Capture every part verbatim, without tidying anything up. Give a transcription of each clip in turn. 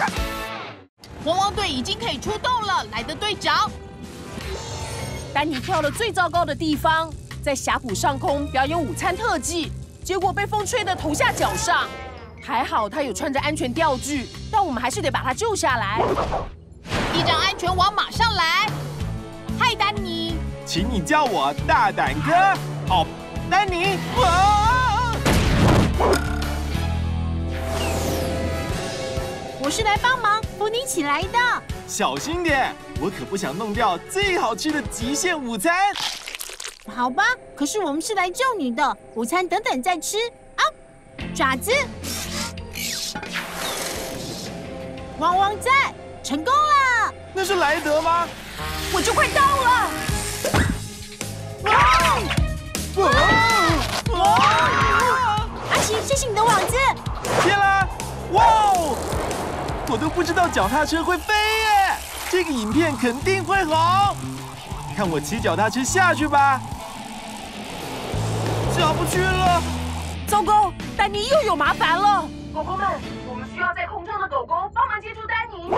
汪汪队已经可以出动了，莱德队长。 丹尼跳了最糟糕的地方，在峡谷上空表演午餐特技，结果被风吹得头下脚上。还好他有穿着安全吊具，但我们还是得把他救下来。 一张安全网马上来。嗨，丹尼， 请你叫我大胆哥。哦，丹尼，啊！ 我是来帮忙扶你起来的。 小心点，我可不想弄掉最好吃的极限午餐。 好吧，可是我们是来救你的，午餐等等再吃啊！爪子，汪汪在，成功了！ 那是莱德吗？ 我就快到了！ 哇！哇！ 阿奇，谢谢你的网子。 天啦！哇哦！我都不知道脚踏车会飞耶！这个影片肯定会红。看我骑脚踏车下去吧。下不去了。 糟糕，丹尼又有麻烦了。 狗狗们，我们需要在空中的狗狗帮忙接住丹尼。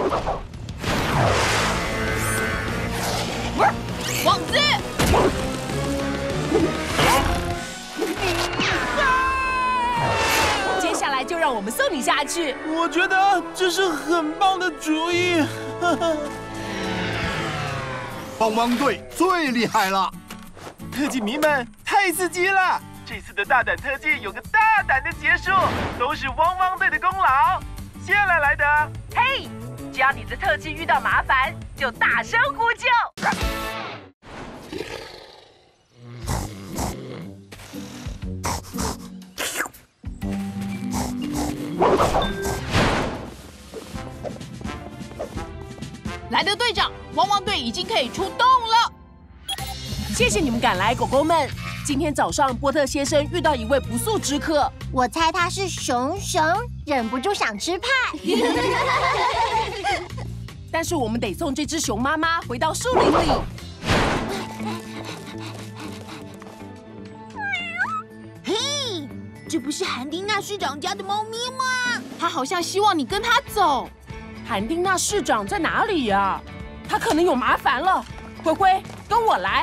网子！ 接下来就让我们送你下去。 我觉得这是很棒的主意。 汪汪队最厉害了！ 特技迷们太刺激了！这次的大胆特技有个大胆的结束，都是汪汪队的功劳。谢了，莱德。 嘿，只要你的特技遇到麻烦，就大声呼救。 莱德队长，汪汪队已经可以出动了。 谢谢你们赶来，狗狗们。今天早上，波特先生遇到一位不速之客， 我猜他是熊熊，忍不住想吃派。 但是我们得送这只熊妈妈回到树林里。 嘿，这不是韩丁娜市长家的猫咪吗？ 他好像希望你跟他走。 韩丁娜市长在哪里呀？他可能有麻烦了。灰灰，跟我来。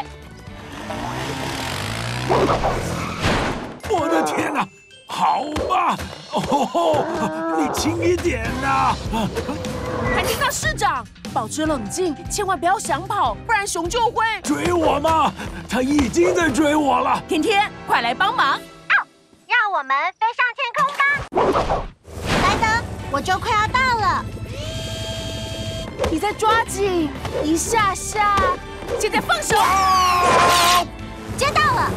我的天哪！好吧，哦，你轻一点呐！ 韩丁娜市长，保持冷静，千万不要想跑，不然熊就会追我吗？他已经在追我了。 天天，快来帮忙！ 让我们飞上天空吧！莱德，我就快要到了。 你再抓紧一下下，现在放手！ 接到了。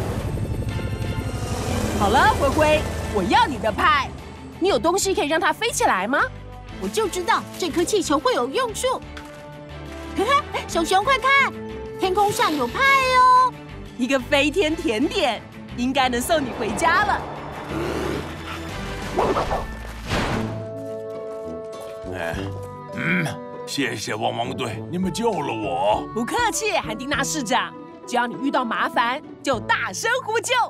好了，灰灰，我要你的派。你有东西可以让它飞起来吗？ 我就知道这颗气球会有用处。哈哈，熊熊快看，天空上有派哦！ 一个飞天甜点，应该能送你回家了。 哎，嗯，谢谢汪汪队，你们救了我。 不客气，韩丁娜市长。只要你遇到麻烦，就大声呼救。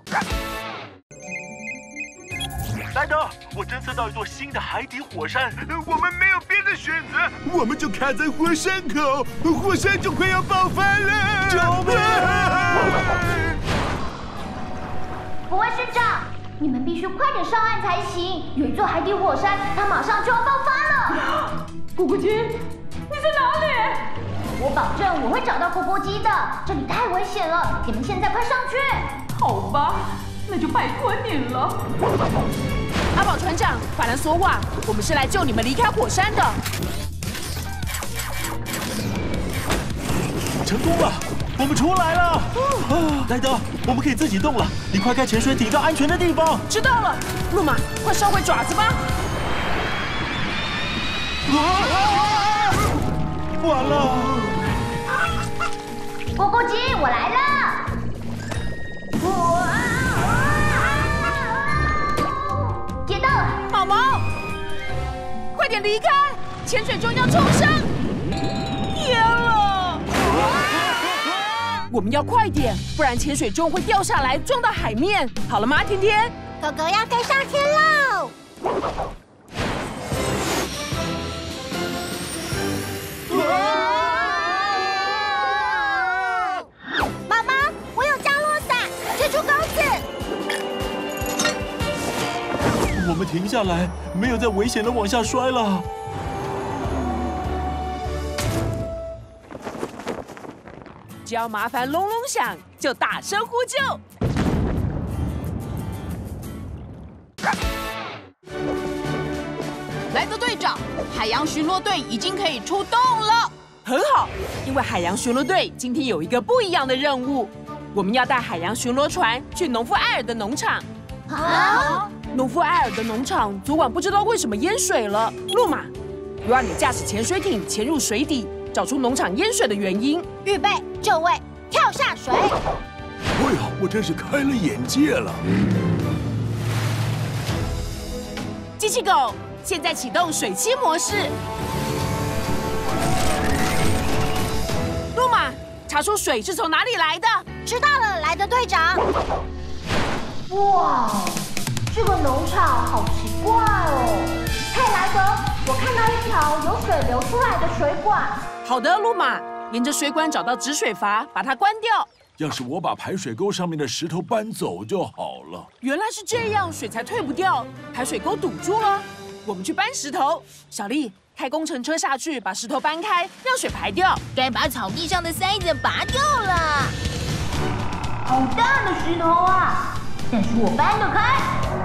莱德，我侦测到一座新的海底火山，我们没有别的选择，我们就卡在火山口，火山就快要爆发了！救命！ 不会市长，你们必须快点上岸才行。有一座海底火山，它马上就要爆发了。 咕咕鸡，你在哪里？ 我保证我会找到咕咕鸡的，这里太危险了，你们现在快上去！ 好吧，那就拜托你了。 阿宝船长，法兰索瓦，我们是来救你们离开火山的。 成功了，我们出来了！啊，莱德，我们可以自己动了，你快开潜水艇到安全的地方。 知道了，路马，快烧回爪子吧。 啊！完了！ 咕咕鸡，我来了！接到了， 毛毛，快点离开，潜水钟要冲上！天了！我们要快点，不然潜水钟会掉下来撞到海面。好了吗，天天？ 狗狗要飞上天喽！ 停下来，没有再危险的往下摔了。 只要麻烦隆隆响，就大声呼救。 莱德队长，海洋巡逻队已经可以出动了。 很好，因为海洋巡逻队今天有一个不一样的任务，我们要带海洋巡逻船去农夫艾尔的农场。 啊！ 农夫艾尔的农场昨晚不知道为什么淹水了。路马，我要你驾驶潜水艇潜入水底，找出农场淹水的原因。 预备，就位，跳下水。 哎呀，我真是开了眼界了！ 机器狗，现在启动水汽模式。路马，查出水是从哪里来的。 知道了，莱德队长。 哇，这个农场好奇怪哦！嘿，莱德，我看到一条有水流出来的水管。 好的，路马，沿着水管找到止水阀，把它关掉。 要是我把排水沟上面的石头搬走就好了。 原来是这样，水才退不掉，排水沟堵住了。我们去搬石头。小丽，开工程车下去，把石头搬开，让水排掉。 该把草地上的塞子拔掉了。 好大的石头啊！但是我搬得开。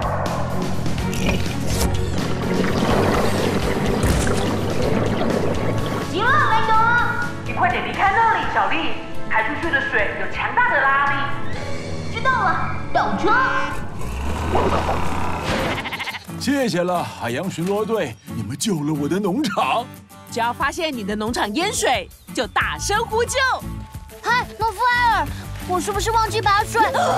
行了，莱德，你快点离开那里，小丽。排出去的水有强大的拉力。 知道了，倒车。 谢谢了，海洋巡逻队，你们救了我的农场。 只要发现你的农场淹水，就大声呼救。 嗨，农夫艾尔，我是不是忘记把水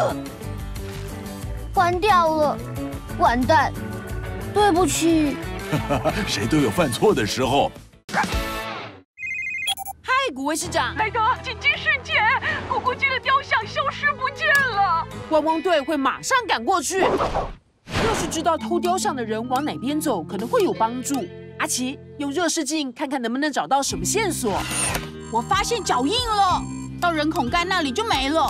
关掉了？完蛋，对不起。 谁都有犯错的时候。 嗨，古威市长。 莱德，紧急事件，咕咕鸡的雕像消失不见了。 观光队会马上赶过去。要是知道偷雕像的人往哪边走，可能会有帮助。阿奇，用热视镜看看能不能找到什么线索。 我发现脚印了，到人孔盖那里就没了。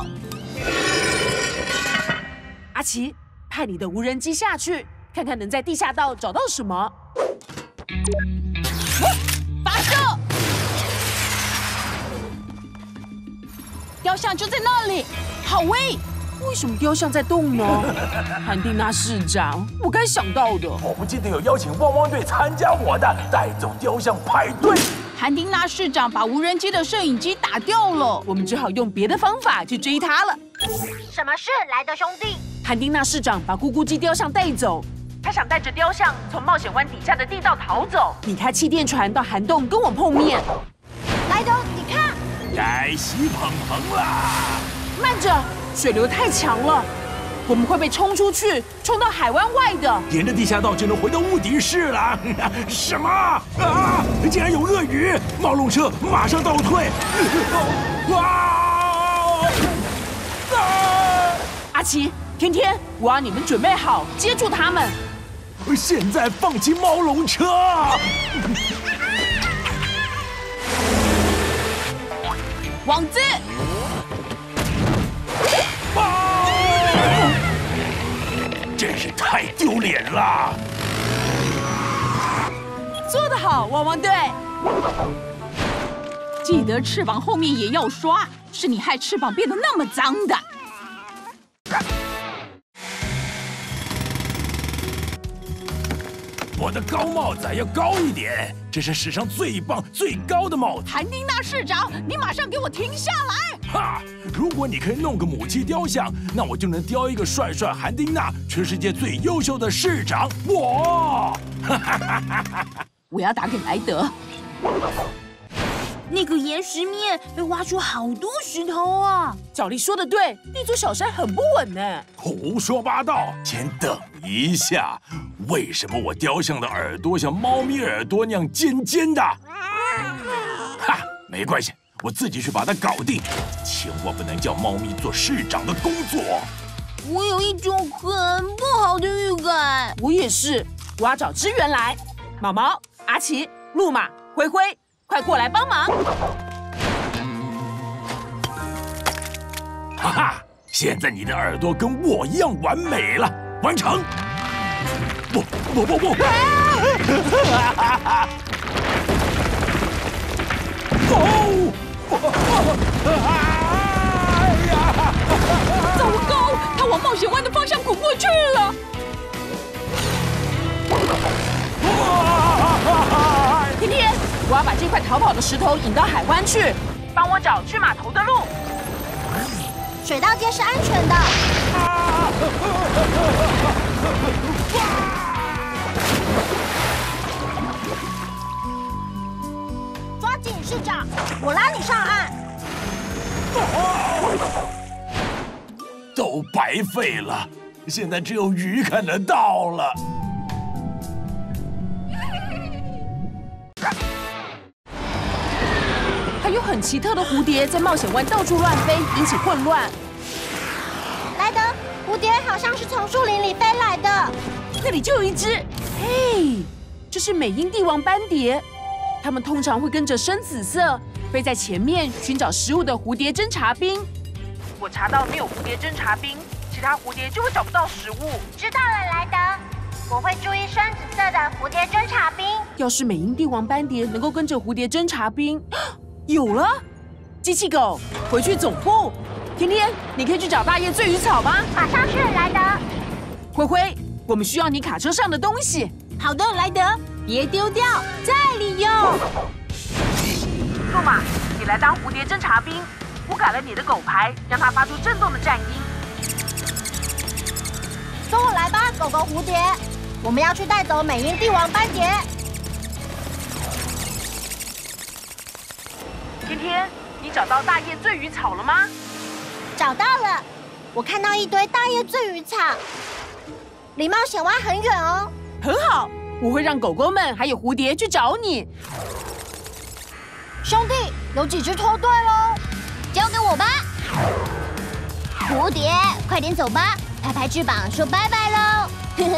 阿奇，派你的无人机下去，看看能在地下道找到什么。 发射！雕像就在那里，好威！ 为什么雕像在动呢？韩丁娜市长，我该想到的。 我不记得有邀请汪汪队参加我的带走雕像派对。 韩丁娜市长把无人机的摄影机打掉了， 我们只好用别的方法去追他了。 什么事，莱德兄弟？ 韩丁娜市长把咕咕鸡雕像带走， 他想带着雕像从冒险湾底下的地道逃走。 你开气垫船到涵洞跟我碰面。 莱德，你看， 该洗捧捧啦！ 慢着，水流太强了，我们会被冲出去，冲到海湾外的。 沿着地下道就能回到无敌室了。什么啊？竟然有鳄鱼！冒龙车马上倒退！啊！ 阿奇，天天，我要你们准备好，接住他们。 现在放弃猫龙车！ 网子！ 啊！真是太丢脸了！ 做得好，汪汪队！ 记得翅膀后面也要刷，是你害翅膀变得那么脏的。 我的高帽子要高一点，这是史上最棒、最高的帽子。 韩丁娜市长，你马上给我停下来！ 哈！如果你可以弄个母鸡雕像，那我就能雕一个帅帅韩丁娜，全世界最优秀的市长。我！哈哈哈哈哈！ 我要打给莱德。 那个岩石面被挖出好多石头啊！ 小丽说的对，那座小山很不稳呢。 胡说八道！先等一下，为什么我雕像的耳朵像猫咪耳朵那样尖尖的？哈，没关系，我自己去把它搞定。千万不能叫猫咪做市长的工作。 我有一种很不好的预感。 我也是，我要找支援来。毛毛、阿奇、路马、灰灰。快过来帮忙！ 哈哈，现在你的耳朵跟我一样完美了，完成！我不不不！哦！哎呀！ 糟糕，他往冒险湾的方向滚过去了。天天，我要把这块逃跑的石头引到海湾去，帮我找去码头的路。 水道街是安全的。抓紧，市长，我拉你上岸。 都白费了，现在只有鱼看得到了。 还有很奇特的蝴蝶在冒险湾到处乱飞，引起混乱。 莱德，蝴蝶好像是从树林里飞来的。 那里就有一只，嘿，这是美英帝王斑蝶。它们通常会跟着深紫色飞在前面寻找食物的蝴蝶侦察兵。我查到没有蝴蝶侦察兵，其他蝴蝶就会找不到食物。 知道了，莱德，我会注意深紫色的蝴蝶侦察兵。 要是美英帝王斑蝶能够跟着蝴蝶侦察兵，有了！机器狗，回去总部。天天，你可以去找大叶醉鱼草吗？ 马上去，莱德。 灰灰，我们需要你卡车上的东西。 好的，莱德，别丢掉，再利用。 路马，你来当蝴蝶侦察兵。我改了你的狗牌，让它发出震动的战音。 跟我来吧，狗狗蝴蝶。我们要去带走美英帝王斑蝶。 天天，你找到大叶醉鱼草了吗？ 找到了，我看到一堆大叶醉鱼草，离冒险湾很远哦。 很好，我会让狗狗们还有蝴蝶去找你。 兄弟，有几只脱队喽？ 交给我吧。蝴蝶，快点走吧，拍拍翅膀说拜拜喽。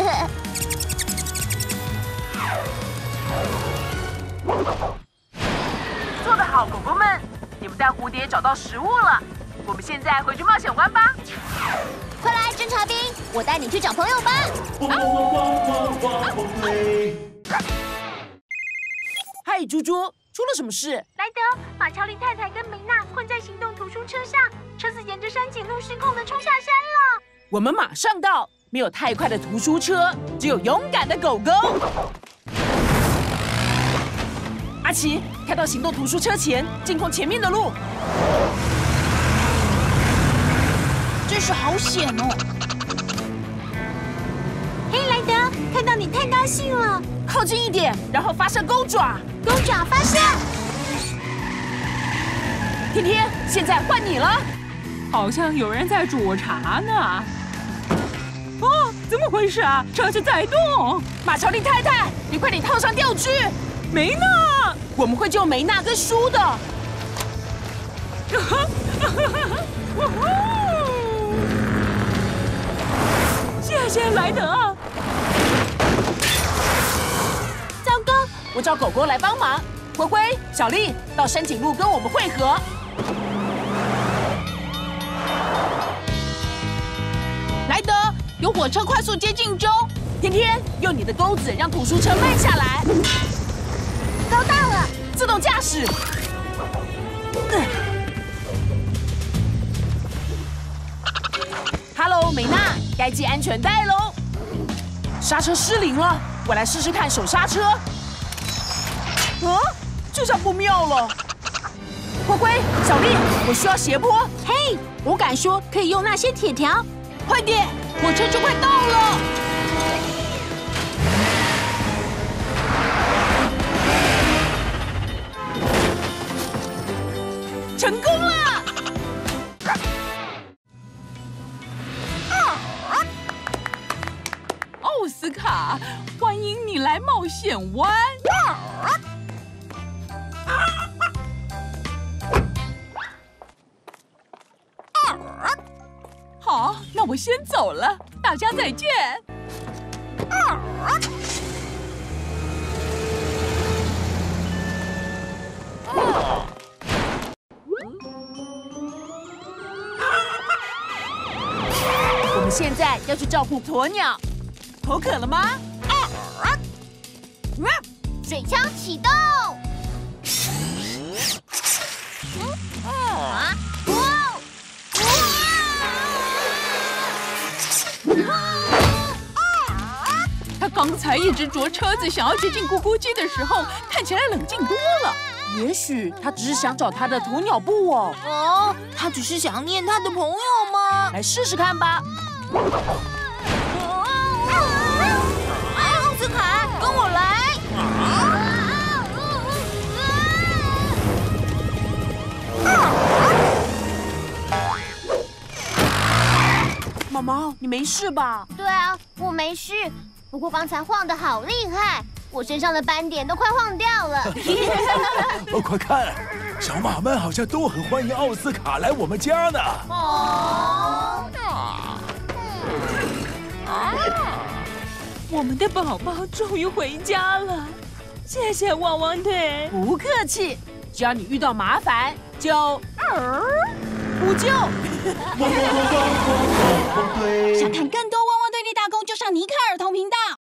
做得好，狗狗们，你们带蝴蝶找到食物了。我们现在回去冒险湾吧。 快来，侦察兵，我带你去找朋友吧。 嗨，猪猪，出了什么事？ 莱德，马乔琳太太跟梅娜困在行动图书车上，车子沿着山景路失控的冲下山了。 我们马上到。没有太快的图书车，只有勇敢的狗狗。阿奇，开到行动图书车前，监控前面的路。 真是好险哦！ 嘿，莱德，看到你太高兴了， 靠近一点，然后发射钩爪。 钩爪发射。 天天，现在换你了。 好像有人在煮茶呢。哦，怎么回事啊？车子在动！ 马乔丽太太，你快点套上吊具。 梅娜， 我们会救梅娜跟书的。 谢谢莱德。 糟糕，我找狗狗来帮忙。灰灰、小丽到山景路跟我们会合。 莱德，有火车快速接近中。 天天，用你的钩子让图书车慢下来。 钩到了， 自动驾驶。嗯、Hello， 美娜，该系安全带喽。刹车失灵了，我来试试看手刹车。啊，这下不妙了。灰灰、小丽，我需要斜坡。 嘿，我敢说可以用那些铁条。 快点，火车就快到了。 成功了！ 奥斯卡，欢迎你来冒险湾。好，那我先走了，大家再见。 我们现在要去照顾鸵鸟，口渴了吗？ 水枪启动。啊！ 他刚才一直啄车子，想要接近咕咕鸡的时候，看起来冷静多了。 也许他只是想找他的鸵鸟布哦。 哦，他只是想念他的朋友吗？ 来试试看吧。 奥斯卡，跟我来。 毛毛，你没事吧？ 对啊，我没事，不过刚才晃得好厉害，我身上的斑点都快晃掉了。 哦，快看，小马们好像都很欢迎奥斯卡来我们家呢。 哦， 我们的宝宝终于回家了，谢谢汪汪队。 不客气，只要你遇到麻烦就呼救。 汪汪汪汪汪汪队。 想看更多